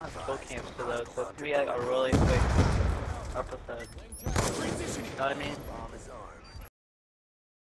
kill cams to those, so it's gonna be like a really quick episode. You know what I mean?